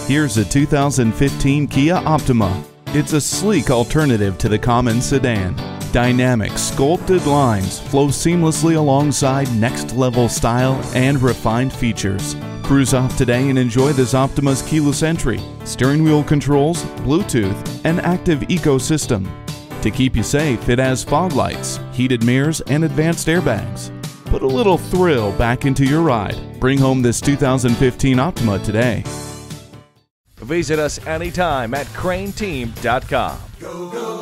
Here's a 2015 Kia Optima. It's a sleek alternative to the common sedan. Dynamic, sculpted lines flow seamlessly alongside next-level style and refined features. Cruise off today and enjoy this Optima's keyless entry, steering wheel controls, Bluetooth, and active ecosystem. To keep you safe, it has fog lights, heated mirrors, and advanced airbags. Put a little thrill back into your ride. Bring home this 2015 Optima today. Visit us anytime at crainteam.com. Go, go.